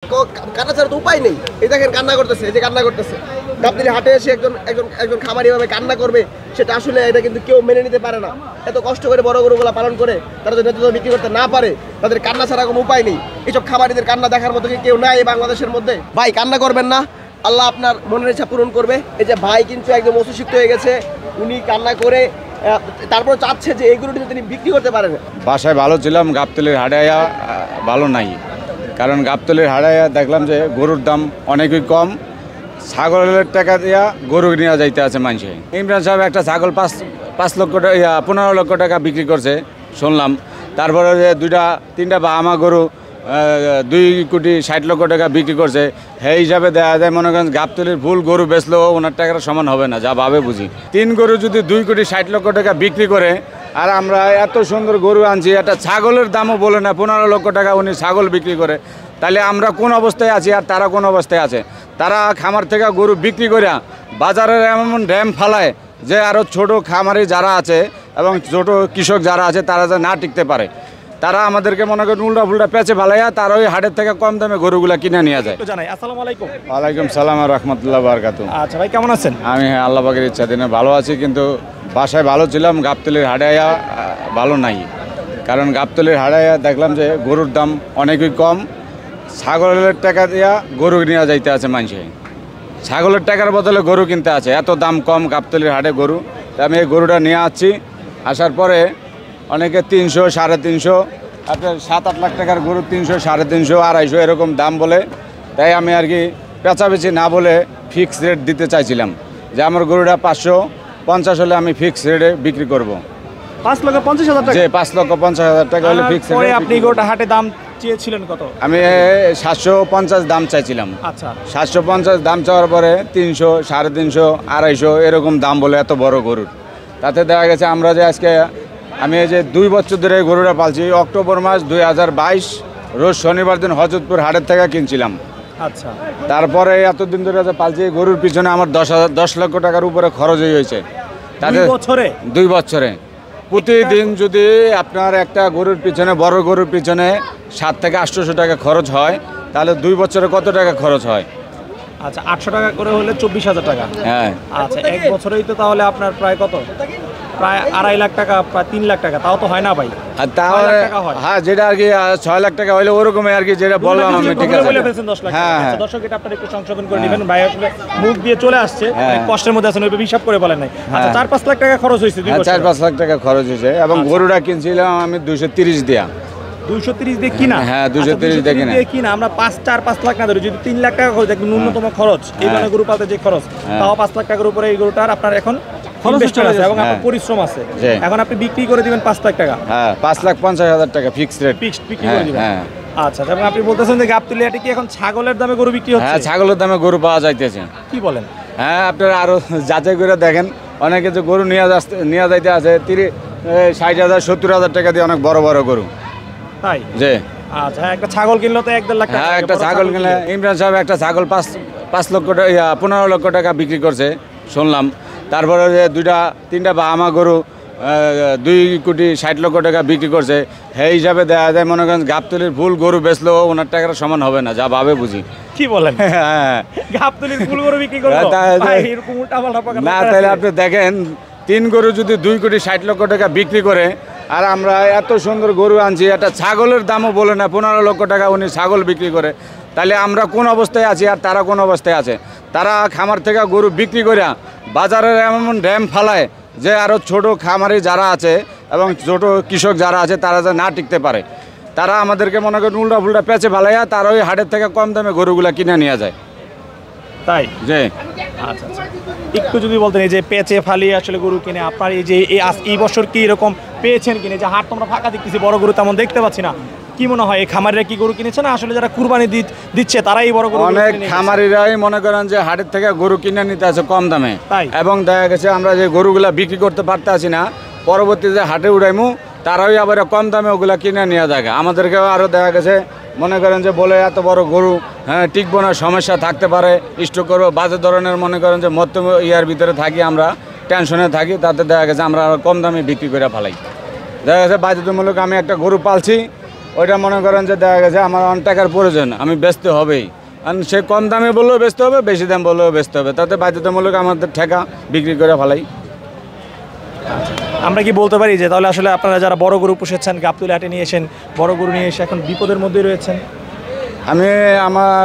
কান্না ছাড়া তো উপায় নেই। এই দেখেন কান্না করতেছে, এই যে কান্না করতেছে। গাবতলী হাটে এসে একজন খামারি ভাবে কান্না করবে, সেটা আসলে এটা কিন্তু কেউ মেনে নিতে পারে না। এত কষ্ট করে বড় গরুগুলা পালন করে তারা যদি নেতৃত্ব বিক্রি করতে না পারে, তাদের কান্না ছাড়া কোনো উপায় নেই। এইসব খামারিদের কান্না দেখার মতো কেউ নাই এই বাংলাদেশের মধ্যে। ভাই কান্না করবেন না, আল্লাহ আপনার মনের ইচ্ছা পূরণ করবে। এই যে ভাই কিন্তু একদম অসুস্থ হয়ে গেছে, উনি কান্না করে তারপর চাচ্ছে যে এই গরুটি তিনি বিক্রি করতে পারেন। বাসায় ভালো ছিলাম, গাবতলীর হাটাইয়া ভালো নাই। কারণ গাবতলীর হাটাইয়া দেখলাম যে গরুর দাম অনেকই কম, ছাগলের টাকা দিয়া গরু নিয়ে যাইতে আছে মানুষে। ইমরান সাহেব একটা ছাগল 5 লক্ষ টাকা 15 লক্ষ টাকা বিক্রি করছে শুনলাম। তারপরে যে 2-3টা বাহামা গরু 2,60 লক্ষ টাকা বিক্রি করছে। সেই হিসাবে দেখা যায় মনে করেন গাবতলীর ভুল গরু বেচলেও ওনার টাকার সমান হবে না, যা ভাবে বুঝি। 3 গরু যদি 2,60 লক্ষ টাকা বিক্রি করে, আর আমরা এত সুন্দর গরু আনছি, একটা ছাগলের দামও বলে না 15 লক্ষ টাকা উনি ছাগল বিক্রি করে, তাহলে আমরা কোন অবস্থায় আছি আর তারা কোন অবস্থায় আছে? তারা খামার থেকে গরু বিক্রি করে বাজারের এমন ড্যাম ফালায় যে আরও ছোট খামারি যারা আছে এবং ছোট কৃষক যারা আছে তারা যে না টিকতে পারে, তারা আমাদেরকে মনে করেন উল্টা ফুল্টা পেঁচে ফালাইয়া তারা ওই হাটের থেকে কম দামে গরুগুলা কিনে নিয়ে যায়। আসসালামু আলাইকুম। ওয়ালাইকুম সালাম ওয়া রাহমাতুল্লাহি ওয়া বারাকাতুহু। আচ্ছা ভাই, কেমন আছেন? আমি আল্লাহ পাকের ইচ্ছা দিনে ভালো আছি, কিন্তু বাসায় ভালো ছিলাম, গাবতলীর হাটাইয়া ভালো নাই। কারণ গাবতলীর হাটাইয়া দেখলাম যে গরুর দাম অনেকই কম, ছাগলের টাকা দিয়া গরু নিয়ে যাইতে আছে মানুষে। ছাগলের টাকার বদলে গরু কিনতে আছে, এত দাম কম গাবতলীর হাটে গরু। আমি এই গরুটা নিয়ে আসছি, আসার পরে অনেকে 300, 350, আপনার 7-8 লাখ টাকার গরু 300, 350, 250 এরকম দাম বলে। তাই আমি আর কি পেঁচাপেচি না বলে ফিক্সড রেট দিতে চাইছিলাম যে আমার গরুটা 550 হলে আমি ফিক্সড রেটে বিক্রি করব। 5,50,000 টাকা? যে 5,50,000 টাকা হলে ফিক্সড রেটে। আপনি গরুটা হাটে দাম চেয়েছিলেন কত? আমি 750 দাম চাইছিলাম। আচ্ছা, 750 দাম চাওয়ার পরে 300, 350, 250 এরকম দাম বলে এত বড় গরুর। তাতে দেখা গেছে আমরা যে আজকে আমি এই যে 2 বছর ধরে এই গরুটা পালছি, অক্টোবর মাস 2022 রোজ শনিবার দিন হজরতপুর হাটের থেকে কিনছিলাম। আচ্ছা, তারপরে এতদিন ধরে যে পালছি গরুর পিছনে আমার 10 লক্ষ টাকার উপরে খরচ হয়েছে। তাতে 2 বছরে প্রতিদিন যদি আপনার একটা গরুর পিছনে, বড় গরুর পিছনে 700 থেকে 800 টাকা খরচ হয়, তাহলে 2 বছরে কত টাকা খরচ হয়? আচ্ছা, 800 টাকা করে হলে 24,000 টাকা। হ্যাঁ। আচ্ছা, 1 বছরেই তো তাহলে আপনার প্রায় কত? প্রায় 2.5 লাখ টাকা, প্রায় 3 লাখ টাকা। তাও তো হয় না ভাই? আর তাহলে হ্যাঁ, যেটা আর কি 6 লাখ টাকা হলে ওরকমই আর কি, যেটা বললাম আমি। ঠিক আছে, বলে ফেলছেন 10 লাখ। হ্যাঁ, দর্শক এটা আপনারা একটু সংশোধন করে নেবেন। ভাই আসলে মুখ দিয়ে চলে আসছে, কষ্টের মধ্যে আছেন, ওই হিসাব করে বলেন নাই। আচ্ছা, 4-5 লাখ টাকা খরচ হয়েছে 2 বছর? 4-5 লাখ টাকা খরচ হয়েছে, এবং গরুটা কিনছিলাম আমি 230 দিয়া। 230 দিয়ে কিনা? হ্যাঁ, 230 দিয়ে কিনা। আমরা 4-5 লাখ না ধরে যদি 3 লাখ টাকা খরচ, একদম ন্যূনতম খরচ এই মানে গরু পালতে যে খরচ, তাও 5 লাখ টাকার উপরে এই গরুটার আপনার এখন খরচ আছে এবং আপনার পরিশ্রম আছে। এখন আপনি বিক্রি করে দিবেন 5 লাখ টাকা? হ্যাঁ, 5,50,000 টাকা ফিক্সড রেট বিক্রি করে দিবেন। আচ্ছা, এবং আপনি বলতেছেন যে গাবতলী হাটে কি এখন ছাগলের দামে গরু বিক্রি হচ্ছে? হ্যাঁ, ছাগলের দামে গরু পাওয়া যাইতেছে। কি বলেন? হ্যাঁ, আপনারা আরো যাচাই করে দেখেন, অনেকে যে গরু নিয়ে যাইতে আছে 60,000, 70,000 টাকা দিয়ে, অনেক বড় বড় গরু। তাই? জি। আচ্ছা, একটা ছাগল কিনলো তো 1-1.5 লাখ টাকা। হ্যাঁ, একটা ছাগল কিনলে ইমরান সাহেব একটা ছাগল 5 লক্ষ টাকা 15 লক্ষ টাকা বিক্রি করছে শুনলাম। তারপরে যে 2-3টা বাহামা গরু 2,60 লক্ষ টাকা বিক্রি করছে। সেই হিসাবে দেখা যায় মনে করেন গাবতলীর ভুল গরু বেচলেও ওনার টাকার সমান হবে না, যা ভাবে বুঝি। কি বলেন? হ্যাঁ, গাবতলীর ভুল গরু বিক্রি করবে এরকম উল্টাপাল্টা পাকা না? তাহলে আপনি দেখেন, 3 গরু যদি 2,60 লক্ষ টাকা বিক্রি করে, আর আমরা এত সুন্দর গরু আনছি, একটা ছাগলের দামও বলে না 15 লক্ষ টাকা উনি ছাগল বিক্রি করে, তাহলে আমরা কোন অবস্থায় আছি আর তারা কোন অবস্থায় আছে? তারা খামার থেকে গরু বিক্রি করে বাজারের এমন ড্যাম ফালায় যে আরও ছোট খামারি যারা আছে এবং ছোট কৃষক যারা আছে তারা যে না টিকতে পারে, তারা আমাদেরকে মনে করেন উল্টা ফুল্টা পেঁচে ফালাইয়া তারা ওই হাটের থেকে কম দামে গরুগুলা কিনে নিয়ে যায়। তাই? জি। আচ্ছা, একটু যদি বলতেন, এই যে পেঁচে ফালিয়ে আসলে গরু কিনে আপনার এই যে এই বছর কি এরকম পেয়েছেন কিনে? যে হাট তোমরা ফাঁকা দেখতেছি, বড় গরু তেমন দেখতে পাচ্ছি না, কি মনে হয় এই খামারিরা কি গরু কিনেছে না আসলে যারা কুরবানি দিচ্ছে তারাই বড় গরু? অনেক খামারিরাই মনে করেন যে হাটের থেকে গরু কিনে নিতে আছে কম দামে, এবং দেখা গেছে আমরা যে গরুগুলা বিক্রি করতে পারতেছি না, পরবর্তীতে হাটে উঠাইমু, তারাই আবার কম দামে ওগুলা কিনে নিয়ে যায়। আমাদেরকেও আরও দেখা গেছে মনে করেন যে বলে এত বড় গরু টিকবো না, সমস্যা থাকতে পারে, স্টক করবো, বাজে ধরনের মনে করেন যে মধ্যম ইয়ার ভিতরে থাকি, আমরা টেনশনে থাকি, তাতে দেখা গেছে আমরা আরও কম দামে বিক্রি করে ফেলাই। দেখা গেছে বাধ্যতামূলক আমি একটা গরু পালছি, ওইটা মনে করেন যে দেখা গেছে আমার অনেক টাকার প্রয়োজন, আমি ব্যস্ত হবেই। কারণ সে কম দামে বললেও ব্যস্ত হবে, বেশি দাম বললেও ব্যস্ত হবে, তাতে বাধ্যতামূলক আমাদের ঠেকা বিক্রি করে ফেলাই। আমরা কি বলতে পারি যে তাহলে আসলে আপনারা যারা বড় গরু পুষেছেন, গাবতলী হাটে নিয়ে এসেন বড় গরু নিয়ে এসে এখন বিপদের মধ্যে রয়েছেন? আমি আমার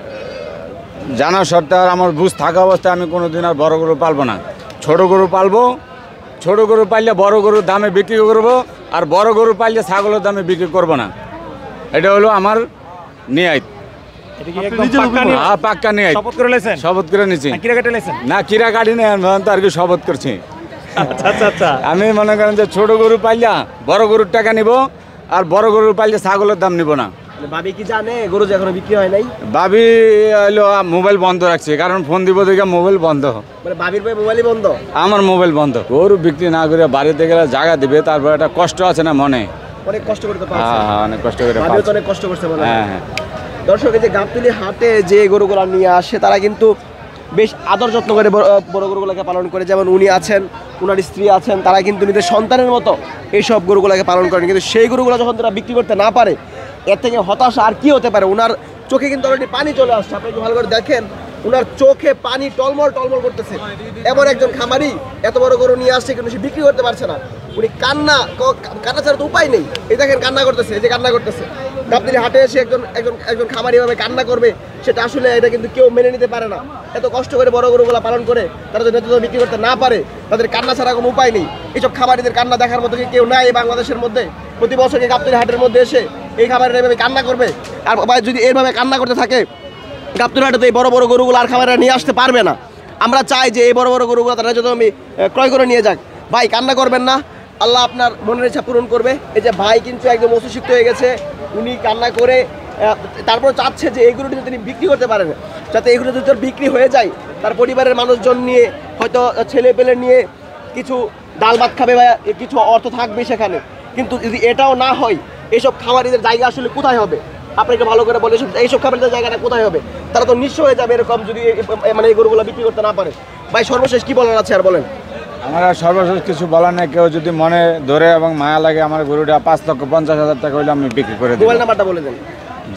জানা সত্ত্বে আর আমার বুঝ থাকা অবস্থায় আমি কোনোদিন আর বড় গরু পালবো না, ছোট গরু পালবো। ছোট গরু পাইলে বড় গরুর দামে বিক্রি করব, আর বড় গরু পাইলে ছাগলের দামে বিক্রি করব না। এটা হলো আমার নিয়ত। এটা কি একদম পাক্কা নিয়ম? হ্যাঁ, পাক্কা নিয়ত। শপথ করে লেছেন? শপথ করে নিছি। কিরা কেটে লেছেন? না, কিরা কাটি নেই, আমি তো আর কি শপথ করছি। আচ্ছা আচ্ছা আচ্ছা। আমি মনে করেন যে ছোট গরু পাইলে বড় গরুর টাকা নিব, আর বড় গরু পাইলে ছাগলের দাম নিব না। ভাবি কি জানে গরু যে এখনো বিক্রি হয় নাই? ভাবি হলো মোবাইল বন্ধ রাখছে, কারণ ফোন দিব দেখে মোবাইল বন্ধ। মানে ভাবির ভাই মোবাইলই বন্ধ? আমার মোবাইল বন্ধ। গরু বিক্রি না করে বাড়িতে গেলে জায়গা দিবে, তারপর একটা কষ্ট আছে না মনে। অনেক কষ্ট করতে পারছে। হ্যাঁ, অনেক কষ্ট করে ভাবিও তো অনেক কষ্ট করছে মনে হয়। হ্যাঁ হ্যাঁ। দর্শক, এই যে গাবতলী হাটে যে গরুগুলো নিয়ে আসে তারা কিন্তু বেশ আদর যত্ন করে বড় গরুগুলোকে পালন করে। যেমন উনি আছেন, উনার স্ত্রী আছেন, তারা কিন্তু নিজের সন্তানের মতো এইসব গরুগুলোকে পালন করেন। কিন্তু সেই গরুগুলো যখন তারা বিক্রি করতে না পারে, এর থেকে হতাশা আর কি হতে পারে? ওনার চোখে কিন্তু অলরেডি পানি চলে আসছে। আপনি একটু ভালো করে দেখেন, ওনার চোখে পানি টলমল টলমল করতেছে। এমন একজন খামারি এত বড় গরু নিয়ে আসছে কিন্তু সে বিক্রি করতে পারছে না। উনি কান্না ছাড়া তো উপায় নেই। এই দেখেন কান্না করতেছে, এই যে কান্না করতেছে। গাবতলী হাটে এসে একজন খামারি এভাবে কান্না করবে, সেটা আসলে এটা কিন্তু কেউ মেনে নিতে পারে না। এত কষ্ট করে বড় গরুগুলো পালন করে তারা যদি নেতৃত্ব বিক্রি করতে না পারে, তাদের কান্না ছাড়া কোনো উপায় নেই। এইসব খামারিদের কান্না দেখার মতো কি কেউ নাই এই বাংলাদেশের মধ্যে? প্রতি বছর এই গাবতলী হাটের মধ্যে এসে এই খামারিরা এভাবে কান্না করবে। আর যদি এইভাবে কান্না করতে থাকে, গাবতলী হাটে তো এই বড় বড় গরুগুলো আর খামারিরা নিয়ে আসতে পারবে না। আমরা চাই যে এই বড় বড় গরুগুলো তারা যদি আমি ক্রয় করে নিয়ে যাক। ভাই, কান্না করবেন না, আল্লাহ আপনার মনের ইচ্ছা পূরণ করবে। এই যে ভাই কিন্তু একদম অসুশিক্ত হয়ে গেছে, উনি কান্না করে তারপর চাচ্ছে যে এই গরুটি যদি তিনি বিক্রি করতে পারেন, যাতে এগুলো যদি তার বিক্রি হয়ে যায়, তার পরিবারের মানুষজন নিয়ে, হয়তো ছেলে পেলে নিয়ে কিছু ডাল ভাত খাবে বা কিছু অর্থ থাকবে সেখানে। কিন্তু যদি এটাও না হয়, এইসব খামারিদের জায়গা আসলে কোথায় হবে? আপনাকে ভালো করে বলে এইসব খামারিদের জায়গাটা কোথায় হবে? তারা তো নিঃস্ব হয়ে যাবে এরকম যদি মানে এই গরুগুলো বিক্রি করতে না পারে। ভাই, সর্বশেষ কি বলার আছে আর বলেন? আমার আর সর্বশেষ কিছু বলার নেই। কেউ যদি মনে ধরে এবং মায়া লাগে, আমার গরুটা 5,50,000 টাকা হইলে আমি বিক্রি করে দেব। মোবাইল নাম্বারটা বলে দেন।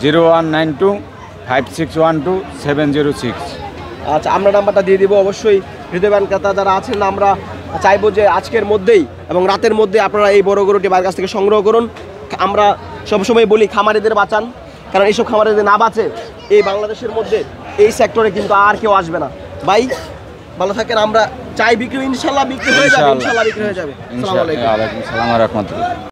019256127006। আচ্ছা, আমরা নাম্বারটা দিয়ে দিব। অবশ্যই হৃদয়বান ক্রেতা যারা আছেন, আমরা চাইবো যে আজকের মধ্যেই এবং রাতের মধ্যে আপনারা এই বড় গরুটি বাড়ির কাছ থেকে সংগ্রহ করুন। আমরা সবসময় বলি খামারিদের বাঁচান, কারণ এইসব খামারিদের না বাঁচে এই বাংলাদেশের মধ্যে এই সেক্টরে কিন্তু আর কেউ আসবে না। ভাই, ভালো থাকেন। আমরা চাই বিক্রি ইনশাল্লাহ বিক্রি হয়ে যাবে, ইনশাল্লাহ বিক্রি হয়ে যাবে। আসসালামু আলাইকুম। ওয়ালাইকুম আসসালাম ওয়া রাহমাতুল্লাহ।